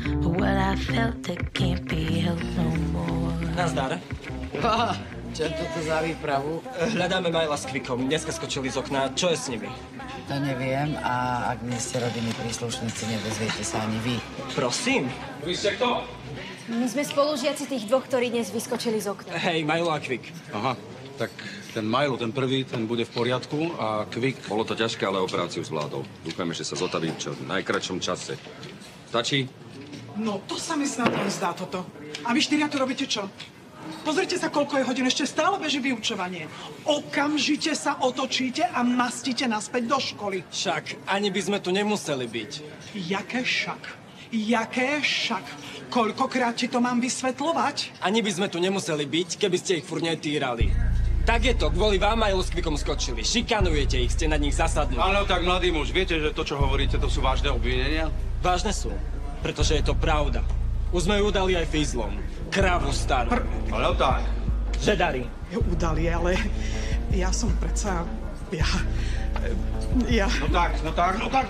What I felt that can't be held no more. Nazdar. Čo je toto za výpravu? Hľadáme Majla s Kvikom. Dneska skočili z okna. Čo je s nimi? To neviem a ak nie ste rodinní príslušníci, nedozviete sa ani vy. Prosím. Vy ste kto? My sme spolužiaci tých dvoch, ktorí dnes vyskočili z okna. Hej, Majlo a Kvik. Aha, tak ten Majlo, ten prvý, ten bude v poriadku a Kvik... Bolo to ťažké, ale operáciu zvládol. Dúfajme, že sa zotaví v čo najkračšom čase. Stačí? No, to sa mi snad len zdá toto. A vy štyria tu robíte čo? Pozrite sa, koľko je hodín, ešte stále beží vyučovanie. Okamžite sa otočíte a mastíte naspäť do školy. Však ani by sme tu nemuseli byť. Jaké však? Jaké však? Koľkokrát ti to mám vysvetľovať? Ani by sme tu nemuseli byť, keby ste ich furt netýrali. Tak je to, kvôli vám Majlo s Kvikom skočili. Šikanujete ich, ste na nich zasadnutí. Áno, tak mladý muž, viete, že to, čo hovoríte, to sú vážne obvinenia? Vážne sú, pretože je to pravda. Už sme ju udali aj fízlom. Kravu starú. Ale tak. Že darí. Udali, ale ja som predsa... Ja... No tak.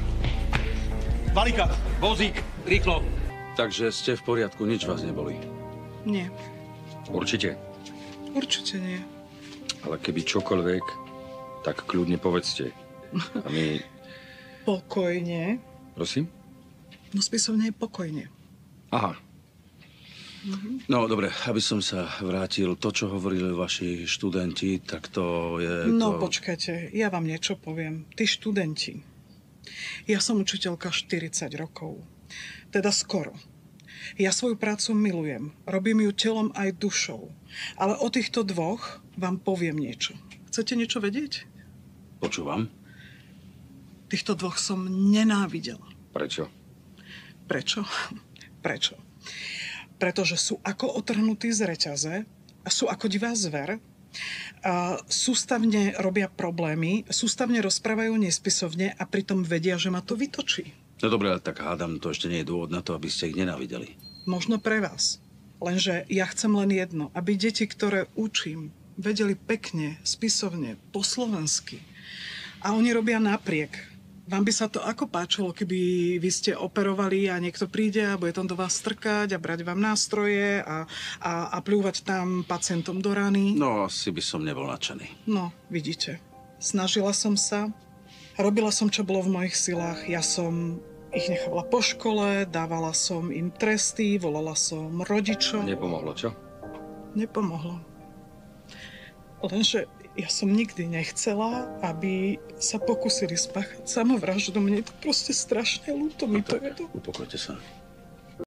Valika, vozík, rýchlo. Takže ste v poriadku, nič vás neboli. Nie, Určite. určite nie. Ale keby čokoľvek, tak kľudne povedzte. A my... Pokojne. Prosím? No spisovne je pokojne. Aha. No, dobre, aby som sa vrátil. To, čo hovorili vaši študenti, tak to je... No, to... počkajte, ja vám niečo poviem. Tí študenti. Ja som učiteľka 40 rokov. Teda skoro. Ja svoju prácu milujem. Robím ju telom aj dušou. Ale o týchto dvoch vám poviem niečo. Chcete niečo vedieť? Počúvam. Týchto dvoch som nenávidela. Prečo? Prečo? Prečo? Pretože sú ako otrhnutí z reťaze, sú ako divá zver, sústavne robia problémy, sústavne rozprávajú nespisovne a pritom vedia, že ma to vytočí. No dobre, ale tak hádam, to ešte nie je dôvod na to, aby ste ich nenávideli. Možno pre vás. Lenže ja chcem len jedno, aby deti, ktoré učím, vedeli pekne, spisovne, po slovensky. A oni robia napriek. Vám by sa to ako páčilo, keby vy ste operovali a niekto príde a bude tam do vás strkať a brať vám nástroje a pľúvať tam pacientom do rany? No, asi by som nebol nadšený. No, vidíte. Snažila som sa, robila som, čo bolo v mojich silách. Ja som ich nechala po škole, dávala som im tresty, volala som rodičov. Nepomohlo, čo? Nepomohlo. Lenže ja som nikdy nechcela, aby sa pokúsili spáchať samovraždu. Mne je to proste strašne ľúto. Mi to je to. Upokojte sa.